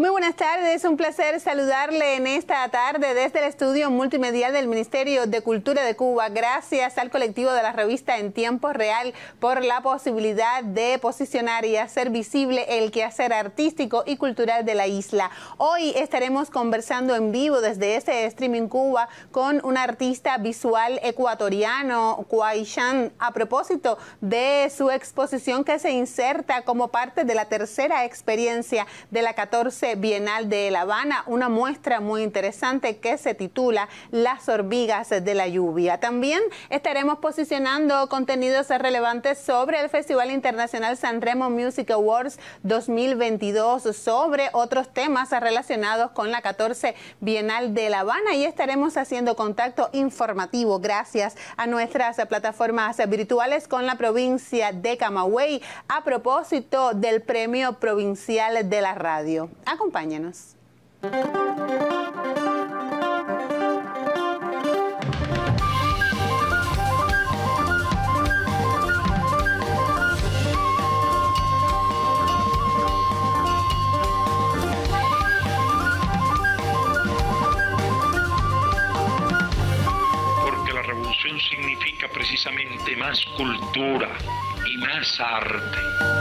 Muy buenas tardes, un placer saludarle en esta tarde desde el estudio multimedial del Ministerio de Cultura de Cuba. Gracias al colectivo de la revista En Tiempo Real por la posibilidad de posicionar y hacer visible el quehacer artístico y cultural de la isla. Hoy estaremos conversando en vivo desde este Streaming Cuba con un artista visual ecuatoriano, Kwai Chan, a propósito de su exposición que se inserta como parte de la tercera experiencia de la 14 Bienal de La Habana, una muestra muy interesante que se titula Las hormigas de la lluvia. También estaremos posicionando contenidos relevantes sobre el Festival Internacional Sanremo Music Awards 2022, sobre otros temas relacionados con la 14 Bienal de La Habana, y estaremos haciendo contacto informativo gracias a nuestras plataformas virtuales con la provincia de Camagüey a propósito del Premio Provincial de la Radio. Acompáñenos. Porque la revolución significa precisamente más cultura y más arte.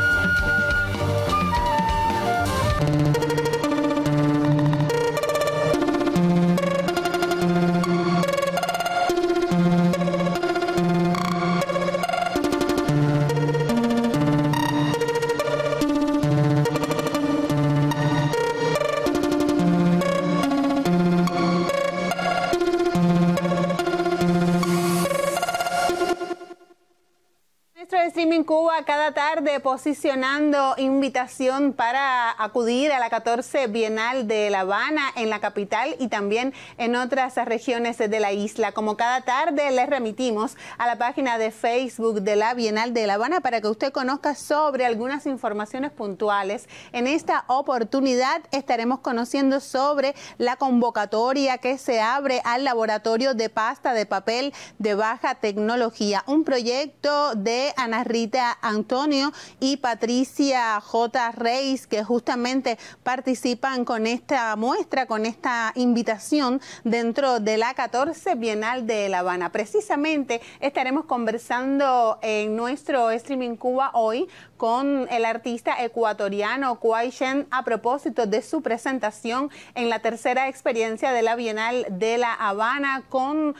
Streaming Cuba cada tarde posicionando invitación para acudir a la 14 Bienal de La Habana en la capital y también en otras regiones de la isla. Como cada tarde les remitimos a la página de Facebook de la Bienal de La Habana para que usted conozca sobre algunas informaciones puntuales. En esta oportunidad estaremos conociendo sobre la convocatoria que se abre al laboratorio de pasta de papel de baja tecnología, un proyecto de Ana Rita Antonio y Patricia J. Reis, que justamente participan con esta muestra, con esta invitación dentro de la 14 Bienal de La Habana. Precisamente estaremos conversando en nuestro Streaming Cuba hoy con el artista ecuatoriano Kwai Chan a propósito de su presentación en la tercera experiencia de la Bienal de La Habana con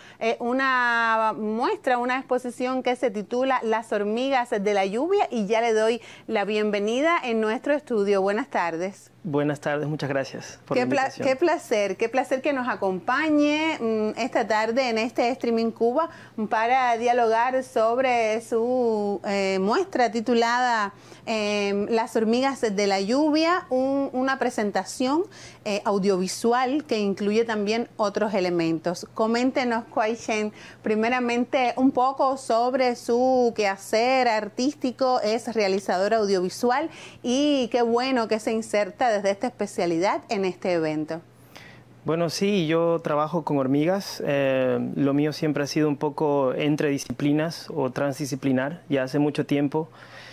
una muestra, una exposición que se titula Las hormigas de la lluvia, y ya le doy la bienvenida en nuestro estudio. Buenas tardes. Buenas tardes, muchas gracias por la invitación. Qué placer que nos acompañe esta tarde en este Streaming Cuba para dialogar sobre su muestra titulada Las hormigas de la lluvia, una presentación audiovisual que incluye también otros elementos. Coméntenos, Kwai Chan, primeramente un poco sobre su quehacer artístico. Es realizador audiovisual y qué bueno que se inserta desde esta especialidad en este evento. Bueno, sí, yo trabajo con hormigas. Lo mío siempre ha sido un poco entre disciplinas o transdisciplinar. Ya hace mucho tiempo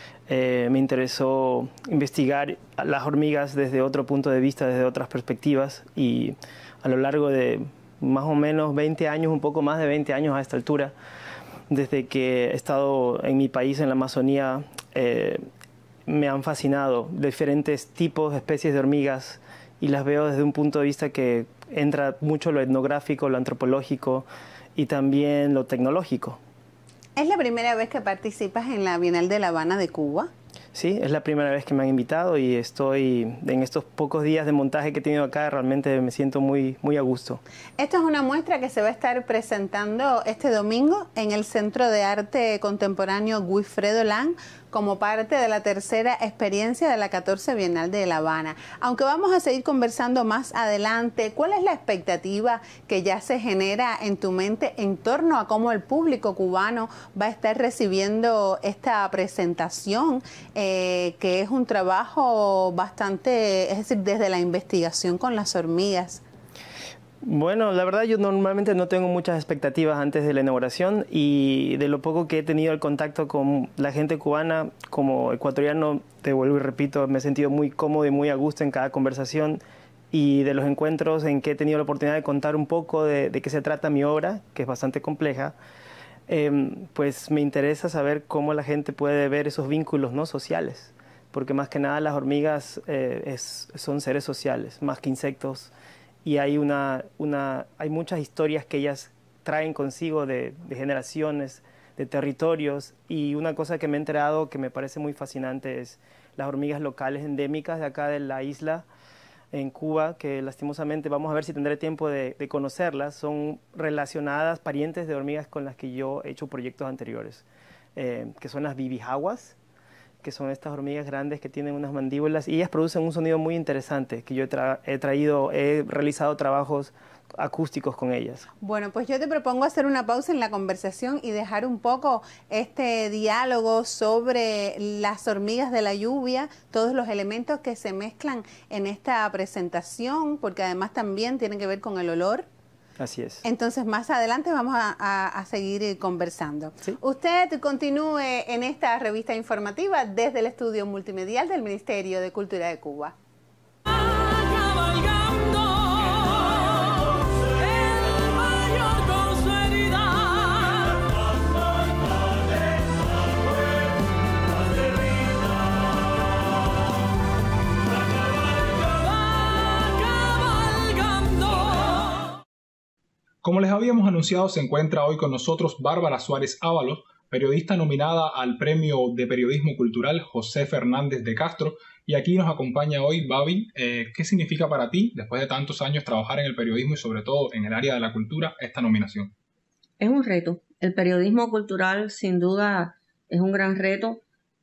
me interesó investigar las hormigas desde otro punto de vista, desde otras perspectivas, y a lo largo de más o menos 20 años, un poco más de 20 años a esta altura, desde que he estado en mi país, en la Amazonía, me han fascinado diferentes tipos, especies de hormigas, y las veo desde un punto de vista que entra mucho lo etnográfico, lo antropológico y también lo tecnológico. ¿Es la primera vez que participas en la Bienal de La Habana de Cuba? Sí, es la primera vez que me han invitado y estoy en estos pocos días de montaje que he tenido acá, realmente me siento muy a gusto. Esto es una muestra que se va a estar presentando este domingo en el Centro de Arte Contemporáneo Wilfredo Lang como parte de la tercera experiencia de la 14 Bienal de La Habana. Aunque vamos a seguir conversando más adelante, ¿cuál es la expectativa que ya se genera en tu mente en torno a cómo el público cubano va a estar recibiendo esta presentación, que es un trabajo bastante, es decir, desde la investigación con las hormigas? Bueno, la verdad yo normalmente no tengo muchas expectativas antes de la inauguración, y de lo poco que he tenido el contacto con la gente cubana, como ecuatoriano, te vuelvo y repito, me he sentido muy cómodo y muy a gusto en cada conversación, y de los encuentros en que he tenido la oportunidad de contar un poco de qué se trata mi obra, que es bastante compleja. Pues me interesa saber cómo la gente puede ver esos vínculos, ¿no?, sociales, porque más que nada las hormigas son seres sociales, más que insectos, y hay muchas historias que ellas traen consigo de generaciones, de territorios, y una cosa que me he enterado que me parece muy fascinante es las hormigas locales endémicas de acá de la isla, en Cuba, que lastimosamente vamos a ver si tendré tiempo de conocerlas. Son relacionadas, parientes de hormigas con las que yo he hecho proyectos anteriores, que son las bibijaguas, que son estas hormigas grandes que tienen unas mandíbulas, y ellas producen un sonido muy interesante, que yo he realizado trabajos acústicos con ellas. Bueno, pues yo te propongo hacer una pausa en la conversación y dejar un poco este diálogo sobre las hormigas de la lluvia, todos los elementos que se mezclan en esta presentación, porque además también tienen que ver con el olor. Así es. Entonces más adelante vamos a seguir conversando. ¿Sí? Usted continúe en esta revista informativa desde el estudio multimedial del Ministerio de Cultura de Cuba. Como les habíamos anunciado, se encuentra hoy con nosotros Bárbara Suárez Ábalos, periodista nominada al Premio de Periodismo Cultural José Fernández de Castro, y aquí nos acompaña hoy. Babi, ¿qué significa para ti, después de tantos años trabajar en el periodismo y sobre todo en el área de la cultura, esta nominación? Es un reto. El periodismo cultural sin duda es un gran reto,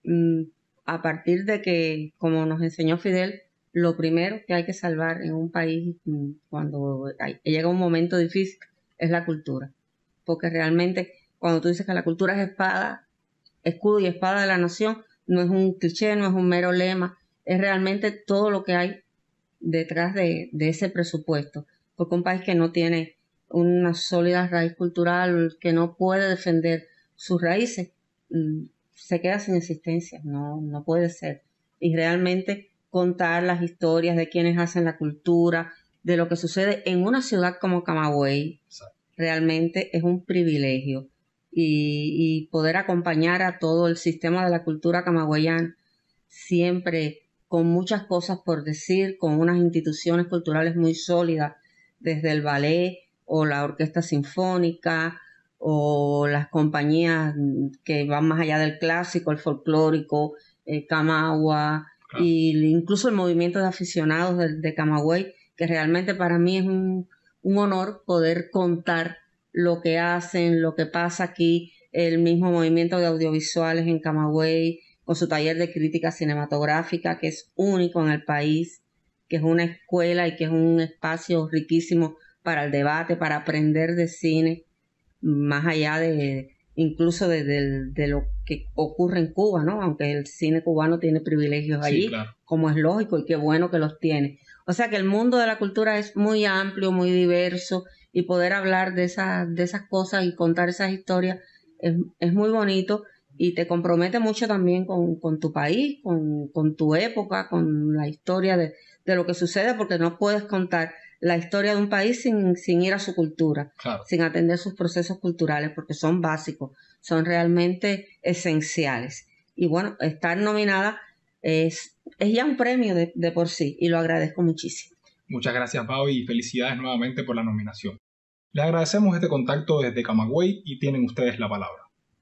a partir de que, como nos enseñó Fidel, lo primero que hay que salvar en un país cuando llega un momento difícil es la cultura, porque realmente cuando tú dices que la cultura es espada, escudo y espada de la nación, no es un cliché, no es un mero lema, es realmente todo lo que hay detrás de ese presupuesto, porque un país que no tiene una sólida raíz cultural, que no puede defender sus raíces, se queda sin existencia, no puede ser. Y realmente contar las historias de quienes hacen la cultura, de lo que sucede en una ciudad como Camagüey, realmente es un privilegio. Y poder acompañar a todo el sistema de la cultura camagüeyana, siempre con muchas cosas por decir, con unas instituciones culturales muy sólidas, desde el ballet o la orquesta sinfónica o las compañías que van más allá del clásico, el folclórico, Camagua, claro. Y incluso el movimiento de aficionados de Camagüey, que realmente para mí es un honor poder contar lo que hacen, lo que pasa aquí, el mismo movimiento de audiovisuales en Camagüey, con su taller de crítica cinematográfica, que es único en el país, que es una escuela y que es un espacio riquísimo para el debate, para aprender de cine, más allá incluso de lo que ocurre en Cuba, ¿no? Aunque el cine cubano tiene privilegios allí, claro, como es lógico, y qué bueno que los tiene. O sea que el mundo de la cultura es muy amplio, muy diverso, y poder hablar de esas cosas y contar esas historias es muy bonito, y te compromete mucho también con tu país, con tu época, con la historia de lo que sucede, porque no puedes contar la historia de un país sin ir a su cultura, claro, sin atender sus procesos culturales, porque son básicos, son realmente esenciales. Y bueno, estar nominada es ya un premio de por sí, y lo agradezco muchísimo. Muchas gracias, Babi, y felicidades nuevamente por la nominación. Les agradecemos este contacto desde Camagüey y tienen ustedes la palabra.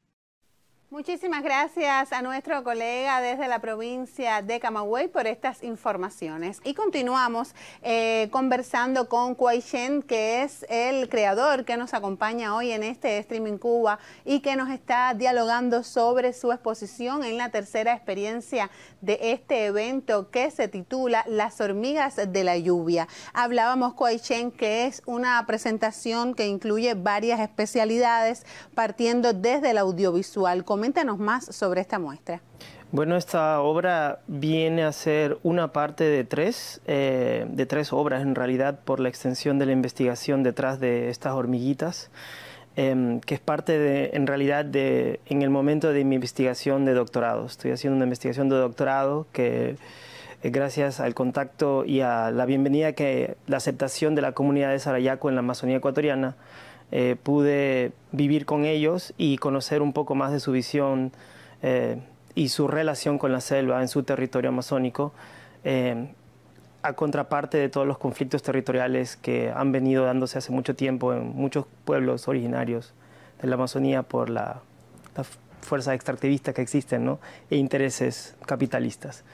Muchísimas gracias a nuestro colega desde la provincia de Camagüey por estas informaciones. Y continuamos conversando con Quay Chen, que es el creador que nos acompaña hoy en este Streaming Cuba y que nos está dialogando sobre su exposición en la tercera experiencia de este evento que se titula Las hormigas de la lluvia. Hablábamos, Quay Chen, que es una presentación que incluye varias especialidades partiendo desde el audiovisual. Coméntanos más sobre esta muestra. Bueno, esta obra viene a ser una parte de tres obras en realidad, por la extensión de la investigación detrás de estas hormiguitas, que es parte en el momento de mi investigación de doctorado. Estoy haciendo una investigación de doctorado que, gracias al contacto y a la bienvenida la aceptación de la comunidad de Sarayaku en la Amazonía ecuatoriana, pude vivir con ellos y conocer un poco más de su visión y su relación con la selva en su territorio amazónico, a contraparte de todos los conflictos territoriales que han venido dándose hace mucho tiempo en muchos pueblos originarios de la Amazonía por la fuerza extractivista que existen, ¿no? E intereses capitalistas.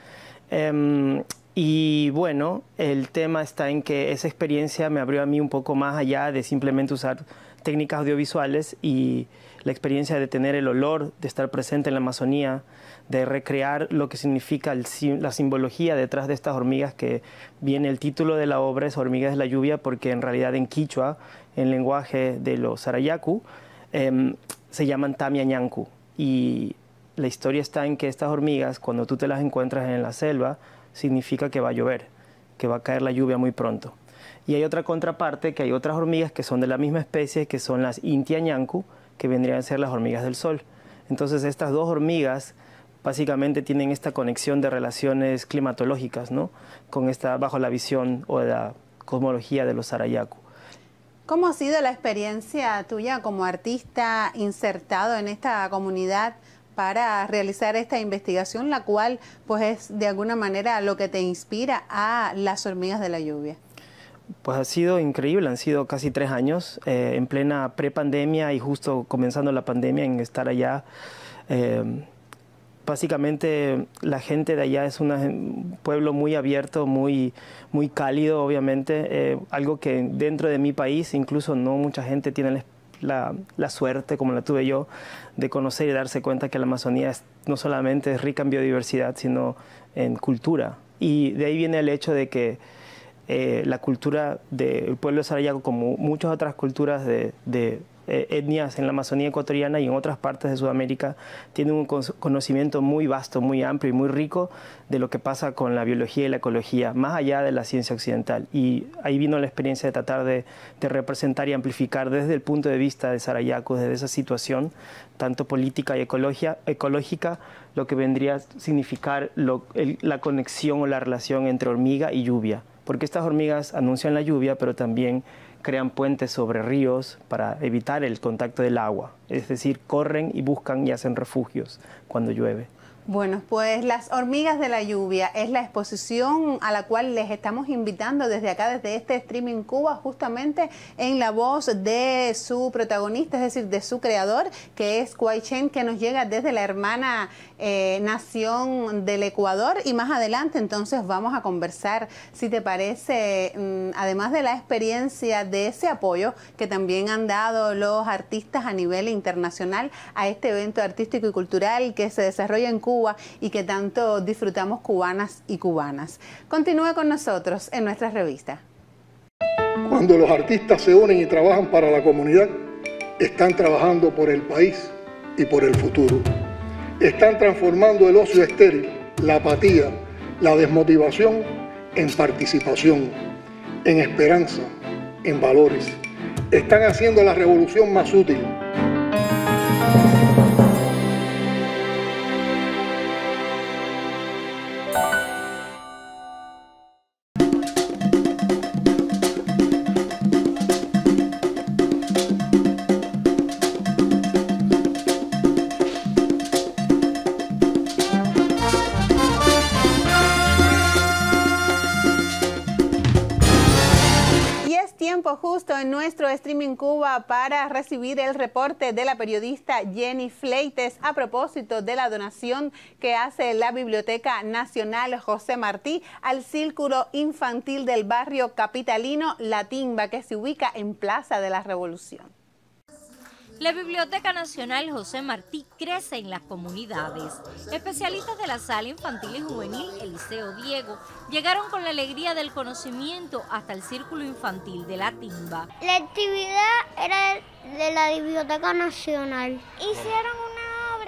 Y bueno, el tema está en que esa experiencia me abrió a mí un poco más allá de simplemente usar técnicas audiovisuales, y la experiencia de tener el olor, de estar presente en la Amazonía, de recrear lo que significa la simbología detrás de estas hormigas, que viene el título de la obra, es Hormigas de la Lluvia, porque en realidad en quichua, en lenguaje de los Sarayaku, se llaman Tamiañancu. Y la historia está en que estas hormigas, cuando tú te las encuentras en la selva, significa que va a llover, que va a caer la lluvia muy pronto. Y hay otra contraparte, que hay otras hormigas que son de la misma especie, que son las Intiañancu, que vendrían a ser las hormigas del sol. Entonces estas dos hormigas básicamente tienen esta conexión de relaciones climatológicas, ¿no? Bajo la visión o la cosmología de los Sarayaku. ¿Cómo ha sido la experiencia tuya como artista insertado en esta comunidad para realizar esta investigación, la cual pues es de alguna manera lo que te inspira a las hormigas de la lluvia? Pues ha sido increíble, han sido casi 3 años, en plena prepandemia y justo comenzando la pandemia, en estar allá. Básicamente la gente de allá es un pueblo muy abierto, muy cálido, obviamente, algo que dentro de mi país incluso no mucha gente tiene la suerte, como la tuve yo, de conocer y darse cuenta que la Amazonía no solamente es rica en biodiversidad, sino en cultura. Y de ahí viene el hecho de que la cultura del pueblo de Sarayaku, como muchas otras culturas de etnias en la Amazonía ecuatoriana y en otras partes de Sudamérica, tienen un conocimiento muy vasto, muy amplio y muy rico de lo que pasa con la biología y la ecología, más allá de la ciencia occidental. Y ahí vino la experiencia de tratar de representar y amplificar desde el punto de vista de Sarayaku, desde esa situación, tanto política y ecológica, lo que vendría a significar la conexión o la relación entre hormiga y lluvia. Porque estas hormigas anuncian la lluvia, pero también crean puentes sobre ríos para evitar el contacto del agua. Es decir, corren y buscan y hacen refugios cuando llueve. Bueno, pues Las Hormigas de la Lluvia es la exposición a la cual les estamos invitando desde acá, desde este Streaming Cuba, justamente en la voz de su protagonista, es decir, de su creador, que es Kwai Chen, que nos llega desde la hermana nación del Ecuador. Y más adelante entonces vamos a conversar, si te parece, además de la experiencia de ese apoyo que también han dado los artistas a nivel internacional a este evento artístico y cultural que se desarrolla en Cuba y que tanto disfrutamos cubanas y cubanas. Continúa con nosotros en nuestra revista. Cuando los artistas se unen y trabajan para la comunidad, están trabajando por el país y por el futuro. Están transformando el ocio estéril, la apatía, la desmotivación en participación, en esperanza, en valores. Están haciendo la revolución más útil. Justo en nuestro Streaming Cuba para recibir el reporte de la periodista Jenny Fleites a propósito de la donación que hace la Biblioteca Nacional José Martí al Círculo Infantil del barrio capitalino La Timba, que se ubica en Plaza de la Revolución. La Biblioteca Nacional José Martí crece en las comunidades. Especialistas de la Sala Infantil y Juvenil Eliseo Diego llegaron con la alegría del conocimiento hasta el Círculo Infantil de La Timba. La actividad era de la Biblioteca Nacional. Hicieron una obra de la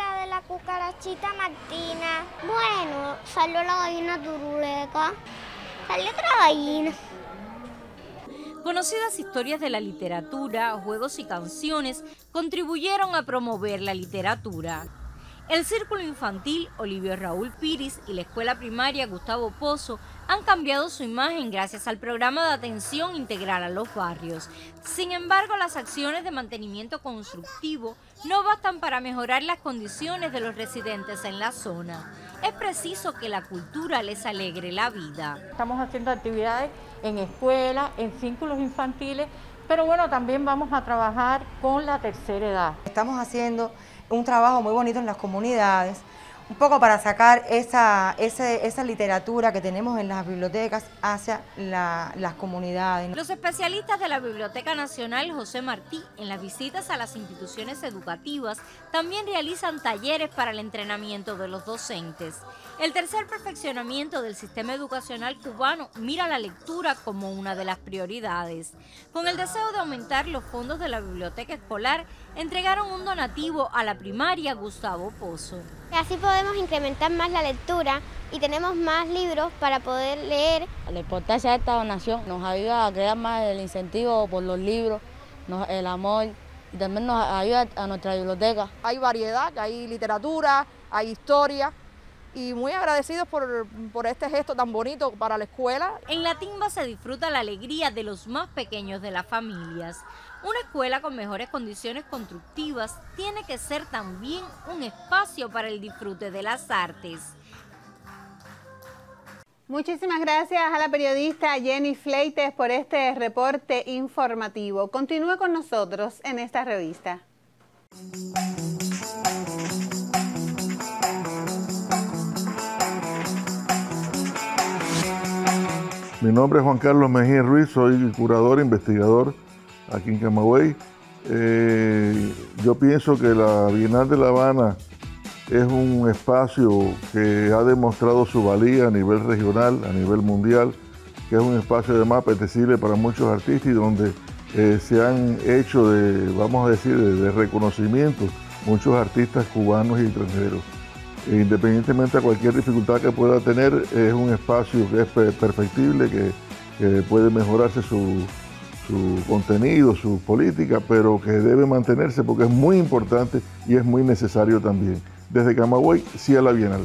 Cucarachita Martina. Bueno, salió la gallina turuleca. Salió otra gallina. Conocidas historias de la literatura, juegos y canciones contribuyeron a promover la literatura. El Círculo Infantil Olivio Raúl Piris y la Escuela Primaria Gustavo Pozo han cambiado su imagen gracias al programa de atención integral a los barrios. Sin embargo, las acciones de mantenimiento constructivo no bastan para mejorar las condiciones de los residentes en la zona. Es preciso que la cultura les alegre la vida. Estamos haciendo actividades en escuelas, en círculos infantiles, pero bueno, también vamos a trabajar con la tercera edad. Estamos haciendo un trabajo muy bonito en las comunidades, un poco para sacar esa literatura que tenemos en las bibliotecas hacia las comunidades. Los especialistas de la Biblioteca Nacional José Martí, en las visitas a las instituciones educativas, también realizan talleres para el entrenamiento de los docentes. El tercer perfeccionamiento del sistema educacional cubano mira la lectura como una de las prioridades. Con el deseo de aumentar los fondos de la biblioteca escolar, entregaron un donativo a la primaria Gustavo Pozo. Así podemos incrementar más la lectura y tenemos más libros para poder leer. La importancia de esta donación nos ayuda a crear más el incentivo por los libros, el amor, y también nos ayuda a nuestra biblioteca. Hay variedad, hay literatura, hay historia, y muy agradecidos por este gesto tan bonito para la escuela. En la timba se disfruta la alegría de los más pequeños de las familias. Una escuela con mejores condiciones constructivas tiene que ser también un espacio para el disfrute de las artes. Muchísimas gracias a la periodista Jenny Fleites por este reporte informativo. Continúe con nosotros en esta revista. Mi nombre es Juan Carlos Mejía Ruiz, soy curador e investigador aquí en Camagüey. Yo pienso que la Bienal de La Habana es un espacio que ha demostrado su valía a nivel regional, a nivel mundial, que es un espacio además apetecible para muchos artistas y donde se han hecho vamos a decir, de reconocimiento muchos artistas cubanos y extranjeros. Independientemente de cualquier dificultad que pueda tener, es un espacio que es perfectible, que puede mejorarse su contenido, su política, pero que debe mantenerse porque es muy importante y es muy necesario también. Desde Camagüey, sí a la Bienal.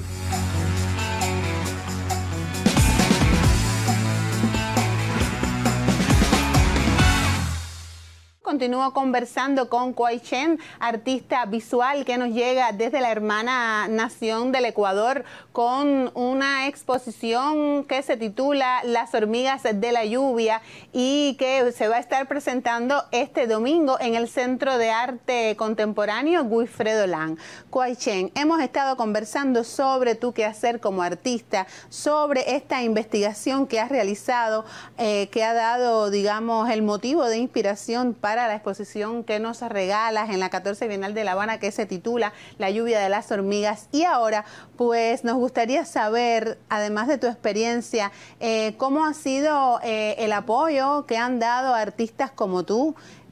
Continúo conversando con Kuai Chen, artista visual que nos llega desde la hermana nación del Ecuador con una exposición que se titula Las hormigas de la lluvia y que se va a estar presentando este domingo en el Centro de Arte Contemporáneo Wilfredo Lang. Kuai Chen, hemos estado conversando sobre tu quehacer como artista, sobre esta investigación que has realizado, que ha dado, digamos, el motivo de inspiración para la exposición que nos regalas en la 14 Bienal de La Habana, que se titula La lluvia de las hormigas. Y ahora, pues nos gustaría saber, además de tu experiencia, cómo ha sido el apoyo que han dado artistas como tú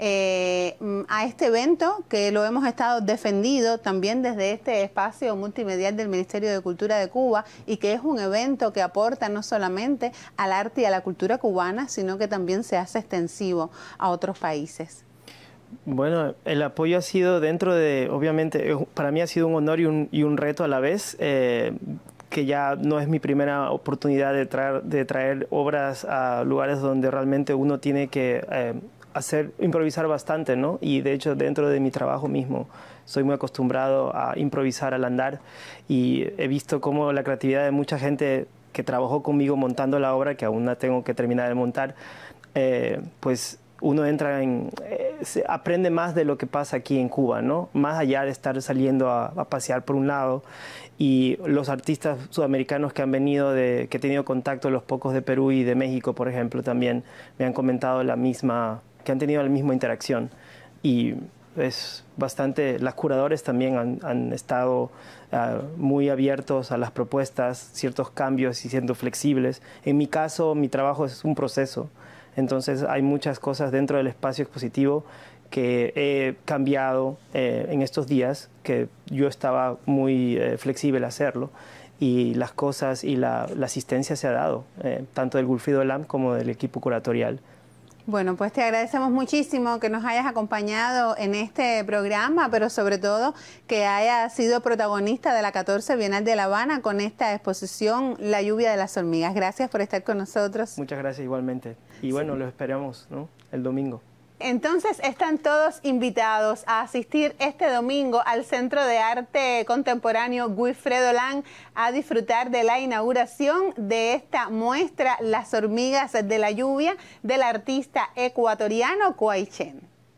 a este evento, que lo hemos estado defendido también desde este espacio multimedial del Ministerio de Cultura de Cuba, y que es un evento que aporta no solamente al arte y a la cultura cubana, sino que también se hace extensivo a otros países. Bueno, el apoyo ha sido dentro de, obviamente, para mí ha sido un honor y un reto a la vez, que ya no es mi primera oportunidad de traer obras a lugares donde realmente uno tiene que improvisar bastante, ¿no? Y de hecho dentro de mi trabajo mismo soy muy acostumbrado a improvisar al andar, y he visto cómo la creatividad de mucha gente que trabajó conmigo montando la obra, que aún la tengo que terminar de montar, pues uno entra aprende más de lo que pasa aquí en Cuba, ¿no? Más allá de estar saliendo a pasear por un lado. Y los artistas sudamericanos que han venido, que he tenido contacto, los pocos de Perú y de México, por ejemplo, también me han comentado que han tenido la misma interacción. Y es bastante, los curadores también han estado muy abiertos a las propuestas, ciertos cambios y siendo flexibles. En mi caso, mi trabajo es un proceso. Entonces hay muchas cosas dentro del espacio expositivo que he cambiado en estos días, que yo estaba muy flexible a hacerlo, y las cosas y la asistencia se ha dado, tanto del Wilfrido Lam como del equipo curatorial. Bueno, pues te agradecemos muchísimo que nos hayas acompañado en este programa, pero sobre todo que hayas sido protagonista de la 14 Bienal de La Habana con esta exposición La lluvia de las hormigas. Gracias por estar con nosotros. Muchas gracias igualmente. Y bueno, los esperamos, ¿no?, el domingo. Entonces están todos invitados a asistir este domingo al Centro de Arte Contemporáneo Wilfredo Lam a disfrutar de la inauguración de esta muestra Las hormigas de la lluvia del artista ecuatoriano Kwai Chen.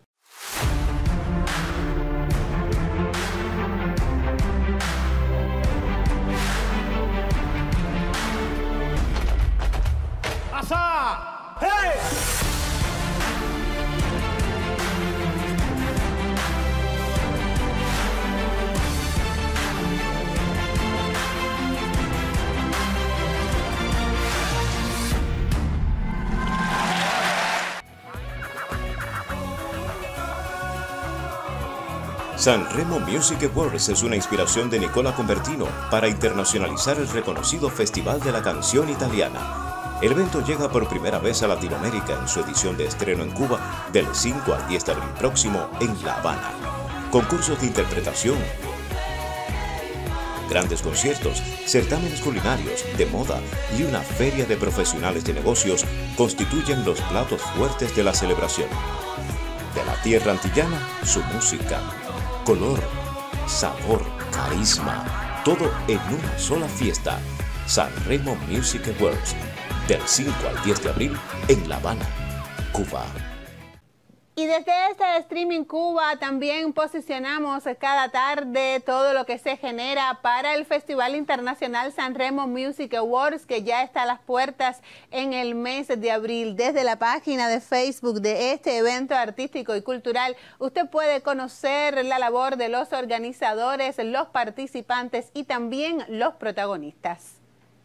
¡Asa! ¡Hey! Sanremo Music Awards es una inspiración de Nicola Convertino para internacionalizar el reconocido Festival de la Canción Italiana. El evento llega por primera vez a Latinoamérica en su edición de estreno en Cuba del 5 al 10 de abril próximo en La Habana. Concursos de interpretación, grandes conciertos, certámenes culinarios, de moda y una feria de profesionales de negocios constituyen los platos fuertes de la celebración. De la tierra antillana, su música, color, sabor, carisma, todo en una sola fiesta. Sanremo Music Awards, del 5 al 10 de abril en La Habana, Cuba. Y desde este Streaming Cuba también posicionamos cada tarde todo lo que se genera para el Festival Internacional Sanremo Music Awards, que ya está a las puertas en el mes de abril. Desde la página de Facebook de este evento artístico y cultural, usted puede conocer la labor de los organizadores, los participantes y también los protagonistas.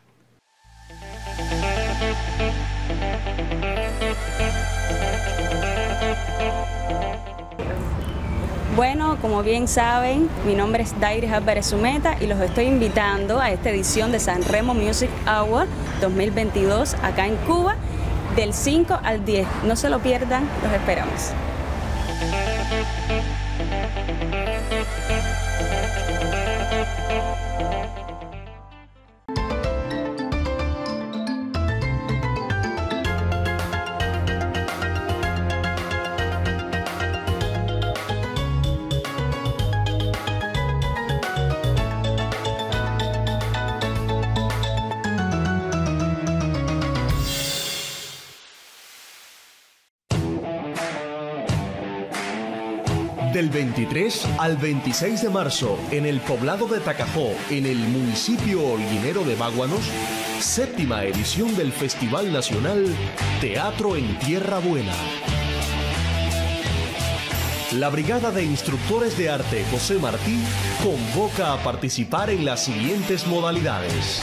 Bueno, como bien saben, mi nombre es Dairis Álvarez Zumeta y los estoy invitando a esta edición de Sanremo Music Award 2022 acá en Cuba, del 5 al 10. No se lo pierdan, los esperamos. Del 23 al 26 de marzo, en el poblado de Tacajó, en el municipio holguinero de Báguanos, 7ª edición del Festival Nacional Teatro en Tierra Buena. La Brigada de Instructores de Arte José Martí convoca a participar en las siguientes modalidades.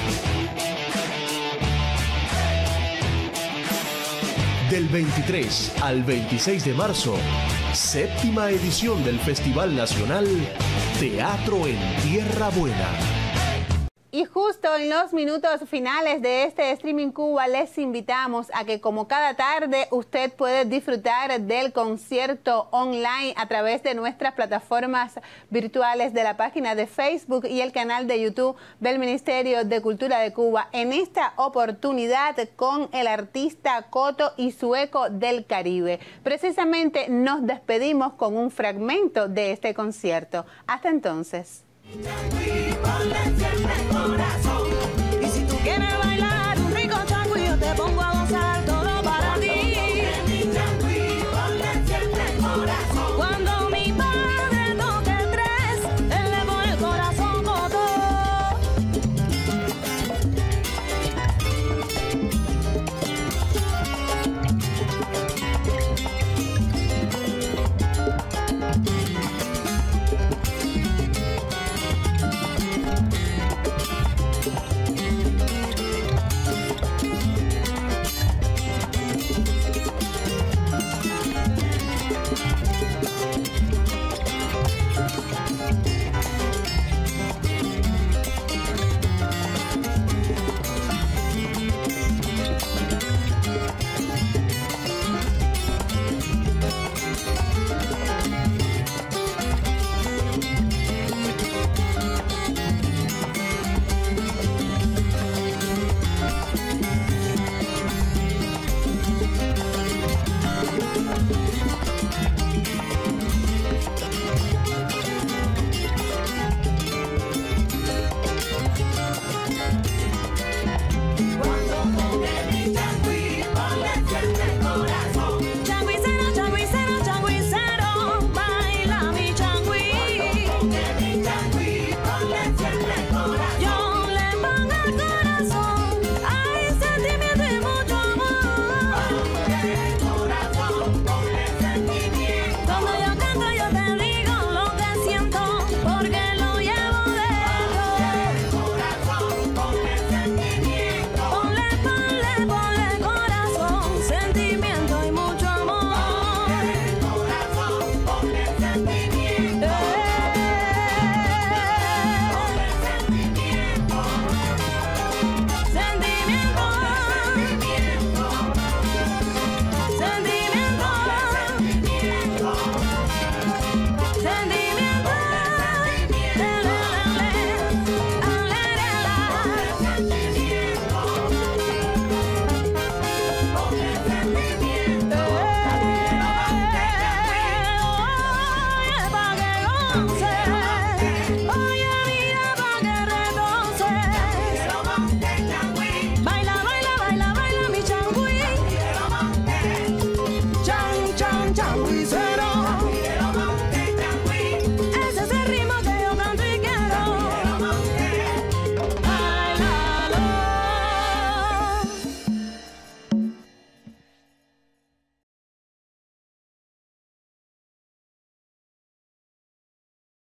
Del 23 al 26 de marzo, 7ª edición del Festival Nacional Teatro en Tierra Buena. Y justo en los minutos finales de este Streaming Cuba les invitamos a que, como cada tarde, usted puede disfrutar del concierto online a través de nuestras plataformas virtuales de la página de Facebook y el canal de YouTube del Ministerio de Cultura de Cuba. En esta oportunidad con el artista Coto y su Eco del Caribe. Precisamente nos despedimos con un fragmento de este concierto. Hasta entonces. Y si tú quieres